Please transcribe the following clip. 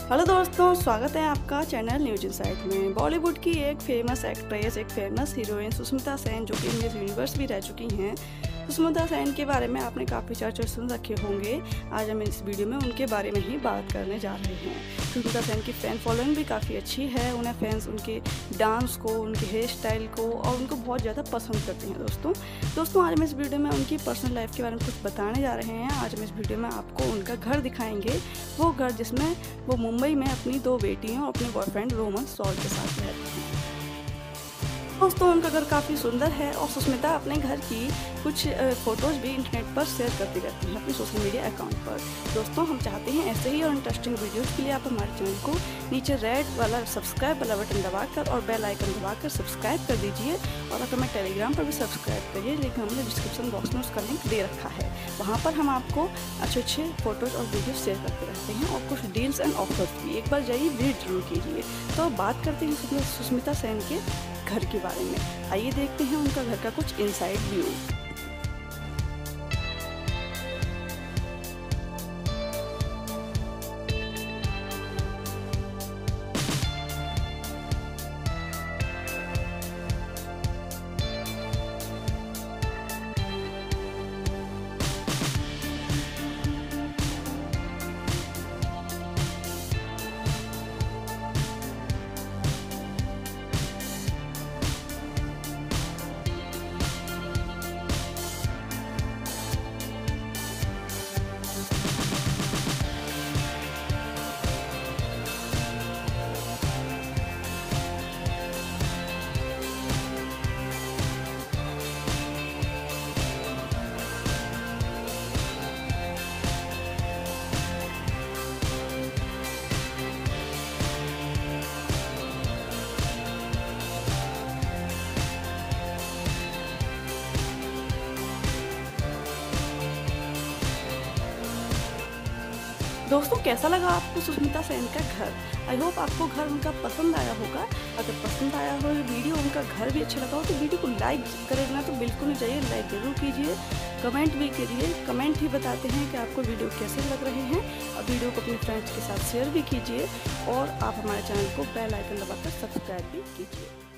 Hello दोस्तों, स्वागत है आपका चैनल न्यूज इनसाइट में। बॉलीवुड की एक फेमस एक्ट्रेस, एक फेमस हीरोइन सुष्मिता सेन, जो कि मिस यूनिवर्स भी रह चुकी हैं। सुष्मिता सेन के बारे में आपने काफ़ी चर्चा सुन रखे होंगे। आज हम इस वीडियो में उनके बारे में ही बात करने जा रहे हैं। सुष्मिता सेन की फ़ैन फॉलोइंग भी काफ़ी अच्छी है। उन्हें फैंस उनके डांस को, उनके हेयर स्टाइल को और उनको बहुत ज़्यादा पसंद करते हैं। दोस्तों आज हम इस वीडियो में उनकी पर्सनल लाइफ के बारे में कुछ बताने जा रहे हैं। आज हम इस वीडियो में आपको उनका घर दिखाएंगे, वो घर जिसमें वो मुंबई में अपनी 2 बेटियों और अपने बॉयफ्रेंड रोमन सॉल के साथ रहते हैं। दोस्तों उनका घर काफ़ी सुंदर है और सुष्मिता अपने घर की कुछ फ़ोटोज़ भी इंटरनेट पर शेयर करती रहती हैं अपने सोशल मीडिया अकाउंट पर। दोस्तों हम चाहते हैं ऐसे ही और इंटरेस्टिंग वीडियोज़ के लिए आप हमारे चैनल को नीचे रेड वाला सब्सक्राइब वाला बटन दबाकर और बेल आइकन दबाकर सब्सक्राइब कर दीजिए। और अगर मैं टेलीग्राम पर भी सब्सक्राइब करिए, लेकिन हमने डिस्क्रिप्शन बॉक्स में उसका लिंक दे रखा है। वहाँ पर हम आपको अच्छे फ़ोटोज़ और वीडियो शेयर करते रहते हैं और कुछ डील्स एंड ऑफर्स भी। एक बार जाइए, विजिट जरूर कीजिए। तो बात करते हैं सुष्मिता सेन के घर के बारे में। आइए देखते हैं उनका घर का कुछ इनसाइड व्यू। दोस्तों कैसा लगा आपको सुष्मिता सेन का घर? आई होप आपको घर उनका पसंद आया होगा। अगर पसंद आया हो वीडियो, उनका घर भी अच्छा लगा हो, तो वीडियो को लाइक करेगा तो बिल्कुल नहीं चाहिए, लाइक जरूर कीजिए। कमेंट भी करिए, कमेंट ही बताते हैं कि आपको वीडियो कैसे लग रहे हैं। और वीडियो को अपने फ्रेंड्स के साथ शेयर भी कीजिए और आप हमारे चैनल को बेल आइकन दबाकर सब्सक्राइब भी कीजिए।